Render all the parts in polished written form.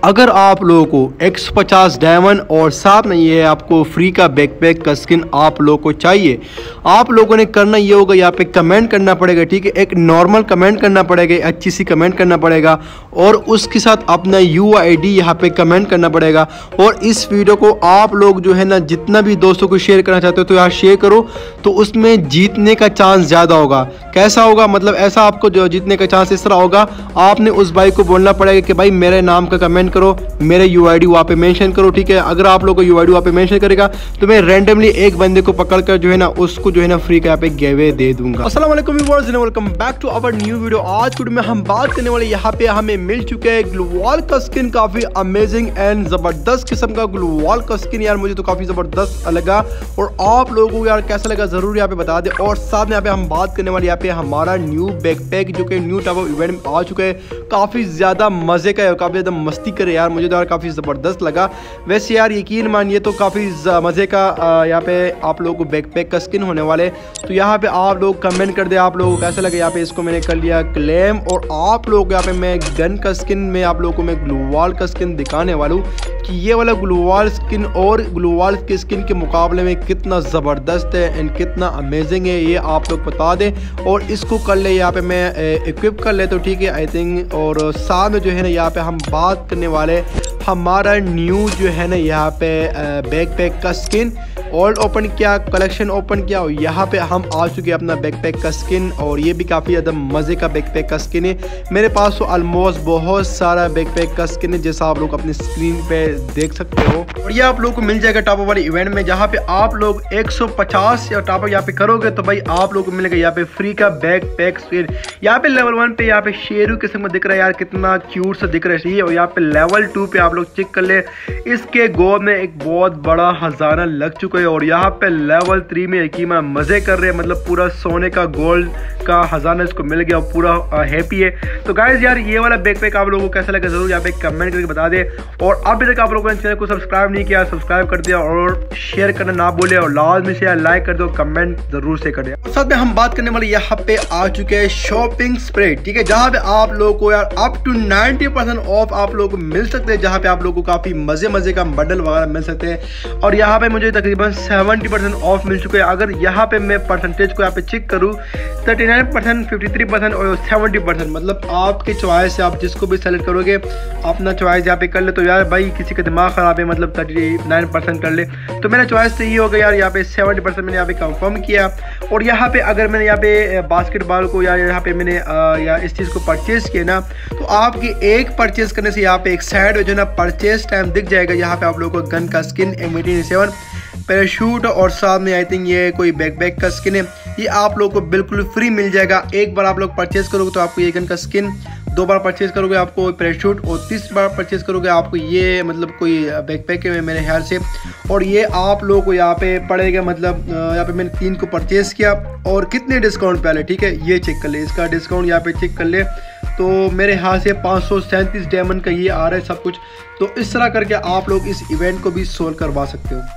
अगर आप लोगों को 150 डायमंड और साथ में ये आपको फ्री का बैकपैक का स्किन आप लोगों को चाहिए, आप लोगों ने करना ये होगा, यहाँ पे कमेंट करना पड़ेगा। ठीक है, एक नॉर्मल कमेंट करना पड़ेगा, अच्छी सी कमेंट करना पड़ेगा और उसके साथ अपना UID यहाँ पे कमेंट करना पड़ेगा। और इस वीडियो को आप लोग जो है ना जितना भी दोस्तों को शेयर करना चाहते हो तो यहाँ शेयर करो, तो उसमें जीतने का चांस ज़्यादा होगा। कैसा होगा, मतलब ऐसा आपको जो जीतने का चांस इस तरह होगा, आपने उस भाई को बोलना पड़ेगा कि भाई मेरे नाम का कमेंट करो, मेरे UID वहाँ पे मेंशन करो। ठीक है, अगर आप लोगों को UID वहाँ पे मेंशन करेगा तो मैं रैंडमली एक बंदे को पकड़कर जो है ना उसको जो है ना फ्री का यहाँ पे गिव दे दूंगा। अस्सलाम वालेकुम viewers, welcome back to our new video. आज वीडियो में हम बात करने वाले यहाँ पे हमें मिल चुके हैं ग्लूवॉल का स्किन, काफी अमेजिंग एंड जबरदस्त किस्म का ग्लूवॉल का स्किन। यार मुझे तो काफी जबरदस्त लगा और आप लोगों को यार कैसा लगा जरूर यहाँ पे बता दे। और साथ में यहाँ पे हम बात करने वाले यहाँ पे हमारा न्यू बैकपैक जो कि न्यू टाइप ऑफ इवेंट में आ चुका है, काफी ज्यादा मजे का है, काफी ज्यादा मस्ती करे यार, मुझे तो यार काफी जबरदस्त लगा। वैसे यार यकीन मानिए तो काफी मजे का यहाँ पे आप लोगों को बैकपैक का स्किन होने वाले। तो यहाँ पे आप लोग कमेंट कर दे आप लोगों को कैसा लगा। यहाँ पे इसको मैंने कर लिया क्लेम और आप लोग यहाँ पे मैं गन का स्किन में आप लोगों को मैं ग्लूवॉल का स्किन दिखाने वाला हूँ कि ये वाला ग्लूवॉल स्किन और ग्लूवॉल के स्किन के मुकाबले में कितना ज़बरदस्त है एंड कितना अमेजिंग है, ये आप लोग बता दें। और इसको कर ले यहाँ पे मैं इक्विप कर ले तो ठीक है आई थिंक। और साथ में जो है ना यहाँ पे हम बात करने वाले हमारा न्यू जो है ना यहाँ पे बैकपैक का स्किन ओल्ड ओपन किया, कलेक्शन ओपन किया और यहाँ पे हम आ चुके हैं अपना बैकपैक का स्किन। और ये भी काफ़ी ज़्यादा मज़े का बैकपैक का स्किन है। मेरे पास तो ऑलमोस्ट बहुत सारा बैकपैक का स्किन है जैसा आप लोग अपनी स्क्रीन पे देख सकते हो। और ये आप लोग को मिल जाएगा टॉप वाले इवेंट में, जहाँ पे आप लोग 150 या टॉप यहाँ पे करोगे तो भाई आप लोग को मिलेगा यहाँ पे फ्री का बैकपैक स्किन। यहाँ पे लेवल 1 पे यहाँ पे शेरू किस्म का दिख रहा है यार, कितना क्यूट सा दिख रहा है। और यहाँ पे लेवल 2 पे आप लोग चेक कर ले, इसके गोद में एक बहुत बड़ा खजाना लग चुका है। और यहाँ पे लेवल 3 में यकीन मजे कर रहे हैं, मतलब पूरा सोने का गोल्ड का खजाना इसको मिल गया और पूरा हैप्पी है। तो गाइस यार ये वाला बैकपैक आप लोगों को कैसा लगा जरूर यहाँ पे कमेंट करके बता दे। और अभी तक आप लोगों ने चैनल को सब्सक्राइब नहीं किया, सब्सक्राइब कर दिया और शेयर करना ना भूले और लाजमी से लाइक कर दो, कमेंट जरूर से कर दिया। साथ में हम बात करने वाले यहाँ पे आ चुके हैं शॉपिंग स्प्रेड, ठीक है, जहाँ पे आप लोगों को यार अप टू 90% ऑफ आप लोगों को मिल सकते हैं, जहाँ पे आप लोगों को काफी मजे का बंडल वगैरह मिल सकते हैं। और यहाँ पे मुझे तकरीबन 70% ऑफ मिल चुके हैं। अगर यहाँ पे मैं परसेंटेज को यहाँ पे चेक करूँ 39%, 53% और 70%, मतलब आपके चॉइस से आप जिसको भी सेलेक्ट करोगे अपना चॉइस यहाँ पे कर ले। तो यार भाई किसी का दिमाग खराब है मतलब 39% कर ले, तो मेरा चॉइस तो ये होगा यार यहाँ पे 70% मैंने यहाँ पे कंफर्म किया। और यहाँ पे अगर मैंने यहाँ पे बास्केटबॉल को यार यहाँ पे मैंने या इस चीज़ को परचेज किया ना, तो आपकी एक परचेज करने से यहाँ पे एक साइड में जो ना परचेज टाइम दिख जाएगा। यहाँ पे आप लोगों को गन का स्किन M18A7 पैराशूट और साथ में आई थिंक ये कोई बैकपैक का स्किन है, ये आप लोगों को बिल्कुल फ्री मिल जाएगा। एक बार आप लोग परचेज करोगे तो आपको ये गन का स्किन, 2 बार परचेज करोगे आपको पैराशूट और 30 बार परचेज करोगे आपको ये मतलब कोई बैकपैक है मेरे ख्याल से। और ये आप लोगों को यहाँ पे पड़ेगा, मतलब यहाँ पे मैंने 3 को परचेज किया और कितने डिस्काउंट पे आ रहे, ठीक है ये चेक कर ले, इसका डिस्काउंट यहाँ पे चेक कर ले। तो मेरे हाथ से 537 डायमंड का ये आ रहा है सब कुछ। तो इस तरह करके आप लोग इस इवेंट को भी सोल्व करवा सकते हो।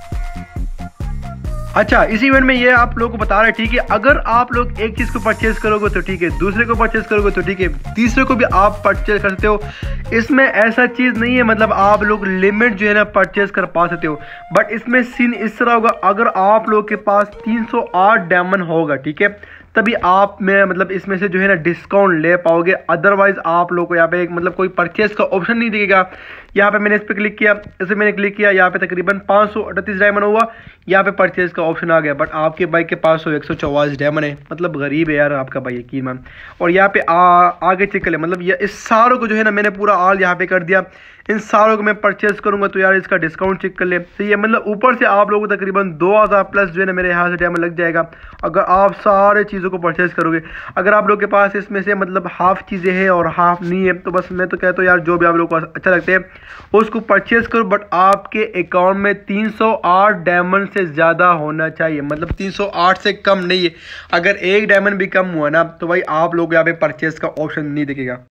अच्छा, इस इवेंट में ये आप लोगों को बता रहे हैं, ठीक है, अगर आप लोग एक चीज़ को परचेज करोगे तो ठीक है, दूसरे को परचेज करोगे तो ठीक है, तीसरे को भी आप परचेज कर सकते हो। इसमें ऐसा चीज़ नहीं है मतलब आप लोग लिमिट जो है ना परचेज कर पा सकते हो, बट इसमें सीन इस तरह होगा, अगर आप लोग के पास 308 डायमंड होगा, ठीक है, तभी आप में मतलब इसमें से जो है ना डिस्काउंट ले पाओगे। अदरवाइज आप लोग को यहाँ पे एक मतलब कोई परचेज का ऑप्शन नहीं दिखेगा। यहाँ पे मैंने इस पर क्लिक किया, इसे मैंने क्लिक किया, यहाँ पे तकरीबन 538 डायमंड हुआ, यहाँ पे परचेज का ऑप्शन आ गया। बट आपके बाइक के पास 144 डायमंड है, मतलब गरीब है यार आपका भाई यकीन मान। और यहाँ पे आगे चेक कर ले, मतलब ये इस सारों को जो है ना मैंने पूरा ऑल यहाँ पे कर दिया, इन सारों को मैं परचेज करूंगा तो यार इसका डिस्काउंट चेक कर ले। तो ये मतलब ऊपर से आप लोगों को तकरीबन 2000 प्लस जो है ना मेरे यहाँ से डायमंड लग जाएगा अगर आप सारे चीज़ों को परचेज करोगे। अगर आप लोग के पास इसमें से मतलब हाफ चीज़ें हैं और हाफ नहीं है तो बस मैं तो कहता हूँ यार जो भी आप लोग को अच्छा लगता है उसको परचेज करो, बट आपके अकाउंट में 308 डायमंड से ज़्यादा होना चाहिए, मतलब 308 से कम नहीं है। अगर एक डायमंड भी कम हुआ ना तो भाई आप लोग यहाँ पे परचेज का ऑप्शन नहीं दिखेगा।